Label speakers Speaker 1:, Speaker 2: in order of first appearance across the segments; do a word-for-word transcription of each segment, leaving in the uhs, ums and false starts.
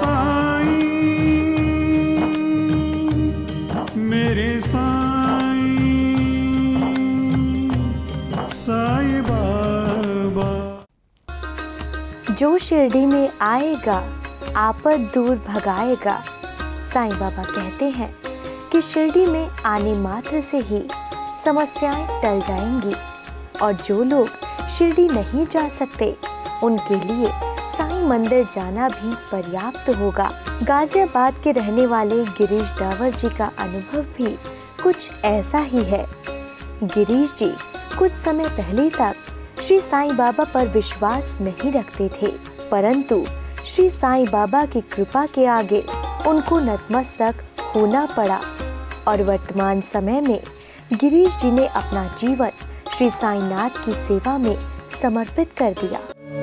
Speaker 1: साईं, मेरे साईं, साईं बाबा।
Speaker 2: जो शिरडी में आएगा आपद दूर भगाएगा। साईं बाबा कहते हैं कि शिरडी में आने मात्र से ही समस्याएं टल जाएंगी और जो लोग शिरडी नहीं जा सकते उनके लिए साईं मंदिर जाना भी पर्याप्त होगा। गाजियाबाद के रहने वाले गिरीश डावर जी का अनुभव भी कुछ ऐसा ही है। गिरीश जी कुछ समय पहले तक श्री साईं बाबा पर विश्वास नहीं रखते थे, परंतु श्री साईं बाबा की कृपा के आगे उनको नतमस्तक होना पड़ा और वर्तमान समय में गिरीश जी ने अपना जीवन श्री साईंनाथ की सेवा में समर्पित कर दिया।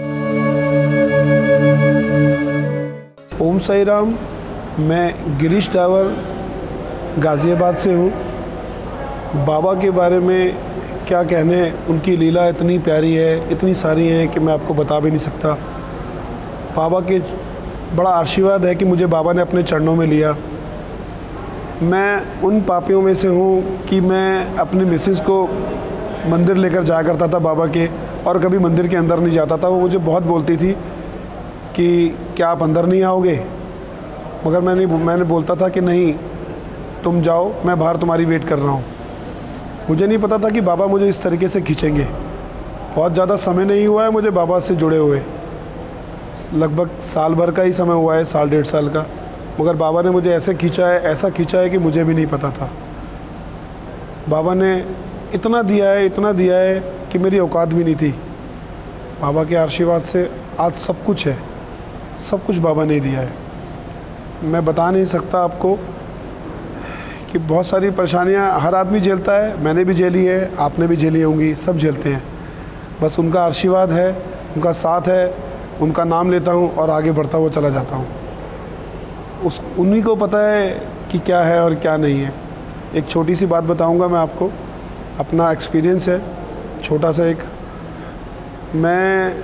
Speaker 3: ओम साई राम। मैं गिरीश डावर गाज़ियाबाद से हूँ। बाबा के बारे में क्या कहने, उनकी लीला इतनी प्यारी है, इतनी सारी हैं कि मैं आपको बता भी नहीं सकता। बाबा के बड़ा आशीर्वाद है कि मुझे बाबा ने अपने चरणों में लिया। मैं उन पापियों में से हूँ कि मैं अपनी मिसेस को मंदिर लेकर जाया करता था बाबा के, और कभी मंदिर के अंदर नहीं जाता था। वो मुझे बहुत बोलती थी कि क्या आप अंदर नहीं आओगे, मगर मैंने मैंने बोलता था कि नहीं, तुम जाओ, मैं बाहर तुम्हारी वेट कर रहा हूँ। मुझे नहीं पता था कि बाबा मुझे इस तरीके से खींचेंगे। बहुत ज़्यादा समय नहीं हुआ है मुझे बाबा से जुड़े हुए, लगभग साल भर का ही समय हुआ है, साल डेढ़ साल का, मगर बाबा ने मुझे ऐसे खींचा है, ऐसा खींचा है कि मुझे भी नहीं पता था। बाबा ने इतना दिया है, इतना दिया है कि मेरी औकात भी नहीं थी। बाबा के आशीर्वाद से आज सब कुछ है, सब कुछ बाबा ने दिया है। मैं बता नहीं सकता आपको कि बहुत सारी परेशानियां हर आदमी झेलता है, मैंने भी झेली है, आपने भी झेली होंगी, सब झेलते हैं। बस उनका आशीर्वाद है, उनका साथ है, उनका नाम लेता हूँ और आगे बढ़ता हुआ चला जाता हूँ। उस उन्हीं को पता है कि क्या है और क्या नहीं है। एक छोटी सी बात बताऊँगा मैं आपको, अपना एक्सपीरियंस है छोटा सा एक। मैं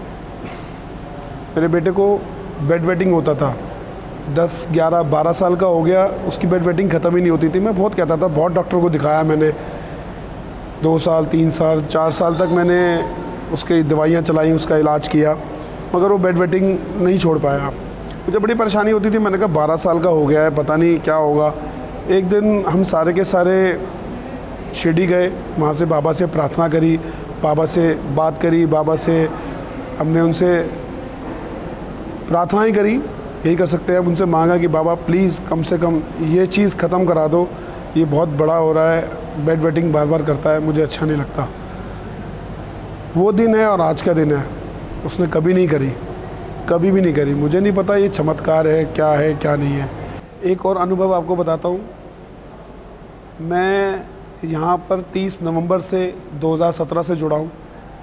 Speaker 3: मेरे बेटे को बेड वेटिंग होता था, दस ग्यारह बारह साल का हो गया, उसकी बेड वेटिंग ख़त्म ही नहीं होती थी। मैं बहुत कहता था, बहुत डॉक्टर को दिखाया मैंने, दो साल तीन साल चार साल तक मैंने उसकी दवाइयाँ चलाई, उसका इलाज किया, मगर वो बेड वेटिंग नहीं छोड़ पाया। मुझे बड़ी परेशानी होती थी। मैंने कहा बारह साल का हो गया है, पता नहीं क्या होगा। एक दिन हम सारे के सारे शिरडी गए, वहाँ से बाबा से प्रार्थना करी, बाबा से बात करी, बाबा से हमने उनसे प्रार्थना ही करी, यही कर सकते हैं। अब उनसे मांगा कि बाबा प्लीज़ कम से कम ये चीज़ ख़त्म करा दो, ये बहुत बड़ा हो रहा है, बेड वेटिंग बार बार करता है, मुझे अच्छा नहीं लगता। वो दिन है और आज का दिन है, उसने कभी नहीं करी, कभी भी नहीं करी। मुझे नहीं पता ये चमत्कार है, क्या है क्या नहीं है। एक और अनुभव आपको बताता हूँ। मैं यहाँ पर तीस नवंबर से दो हज़ार सत्रह से जुड़ा हूँ।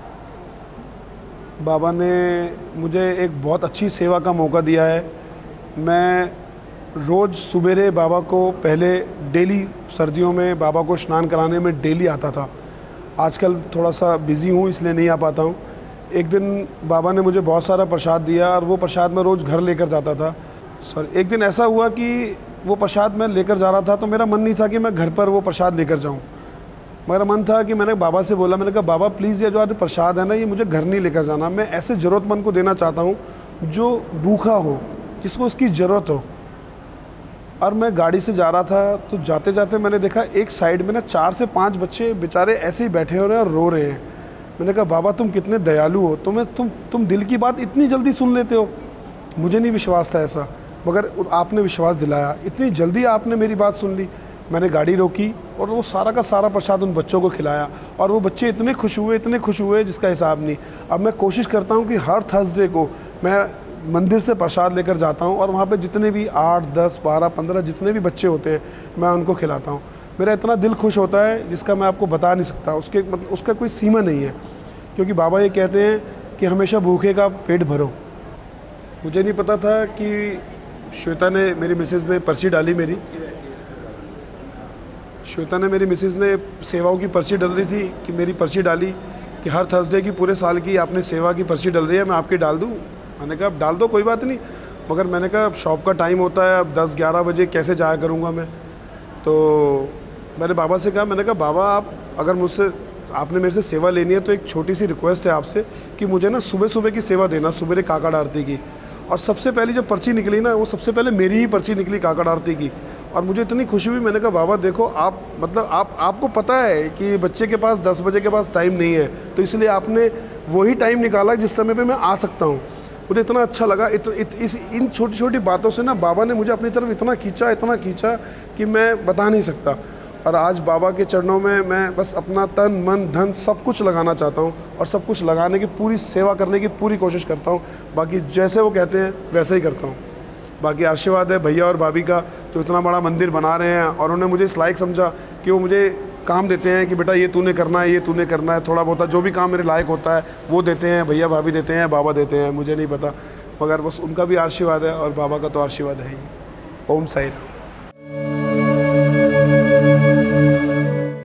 Speaker 3: बाबा ने मुझे एक बहुत अच्छी सेवा का मौका दिया है। मैं रोज़ सुबेरे बाबा को, पहले डेली सर्दियों में बाबा को स्नान कराने में डेली आता था। आजकल थोड़ा सा बिज़ी हूँ इसलिए नहीं आ पाता हूँ। एक दिन बाबा ने मुझे बहुत सारा प्रसाद दिया और वो प्रसाद मैं रोज़ घर लेकर जाता था। सर एक दिन ऐसा हुआ कि वो प्रसाद मैं लेकर जा रहा था तो मेरा मन नहीं था कि मैं घर पर वो प्रसाद लेकर जाऊँ। मेरा मन था कि मैंने बाबा से बोला, मैंने कहा बाबा प्लीज़ ये जो आज प्रसाद है ना, ये मुझे घर नहीं लेकर जाना, मैं ऐसे ज़रूरतमंद को देना चाहता हूँ जो भूखा हो, जिसको उसकी ज़रूरत हो। और मैं गाड़ी से जा रहा था तो जाते जाते मैंने देखा एक साइड में ना चार से पाँच बच्चे बेचारे ऐसे ही बैठे हो रहे हैं और रो रहे हैं। मैंने कहा बाबा तुम कितने दयालु हो, तुम्हें तुम तुम दिल की बात इतनी जल्दी सुन लेते हो। मुझे नहीं विश्वास था ऐसा, मगर आपने विश्वास दिलाया, इतनी जल्दी आपने मेरी बात सुन ली। मैंने गाड़ी रोकी और वो सारा का सारा प्रसाद उन बच्चों को खिलाया और वो बच्चे इतने खुश हुए, इतने खुश हुए जिसका हिसाब नहीं। अब मैं कोशिश करता हूँ कि हर थर्सडे को मैं मंदिर से प्रसाद लेकर जाता हूँ और वहाँ पे जितने भी आठ दस बारह पंद्रह जितने भी बच्चे होते हैं मैं उनको खिलाता हूँ। मेरा इतना दिल खुश होता है जिसका मैं आपको बता नहीं सकता, उसके मतलब उसका कोई सीमा नहीं है, क्योंकि बाबा ये कहते हैं कि हमेशा भूखे का पेट भरो। मुझे नहीं पता था कि श्वेता ने, मेरी मिसेज़ ने पर्ची डाली, मेरी श्वेता ने मेरी मिसेज़ ने सेवाओं की पर्ची डाल रही थी कि मेरी पर्ची डाली कि हर थर्सडे की पूरे साल की आपने सेवा की पर्ची डाल रही है, मैं आपकी डाल दूँ। मैंने कहा डाल दो, कोई बात नहीं। मगर मैंने कहा शॉप का टाइम होता है, अब दस ग्यारह बजे कैसे जाया करूँगा मैं। तो मैंने बाबा से कहा, मैंने कहा बाबा आप अगर मुझसे आपने मेरे से सेवा लेनी है तो एक छोटी सी रिक्वेस्ट है आपसे कि मुझे ना सुबह सुबह की सेवा देना, सुबह काकड़ आरती की। और सबसे पहली जब पर्ची निकली ना, वो सबसे पहले मेरी ही पर्ची निकली काकड़ आरती की, और मुझे इतनी खुशी हुई। मैंने कहा बाबा देखो आप मतलब आप आपको पता है कि बच्चे के पास दस बजे के पास टाइम नहीं है, तो इसलिए आपने वही टाइम निकाला जिस समय पे मैं आ सकता हूँ। मुझे इतना अच्छा लगा। इत, इत, इस इन छोटी छोटी बातों से ना बाबा ने मुझे अपनी तरफ इतना खींचा इतना खींचा कि मैं बता नहीं सकता। और आज बाबा के चरणों में मैं बस अपना तन मन धन सब कुछ लगाना चाहता हूँ, और सब कुछ लगाने की पूरी सेवा करने की पूरी कोशिश करता हूँ। बाकी जैसे वो कहते हैं वैसे ही करता हूँ। बाकी आशीर्वाद है भैया और भाभी का, जो इतना बड़ा मंदिर बना रहे हैं, और उन्होंने मुझे इस लायक समझा कि वो मुझे काम देते हैं कि बेटा ये तूने करना है, ये तूने करना है। थोड़ा बहुत जो भी काम मेरे लायक होता है वो देते हैं, भैया भाभी देते हैं, बाबा देते हैं, मुझे नहीं पता, मगर बस उनका भी आशीर्वाद है और बाबा का तो आशीर्वाद है ही। ओम साई राम।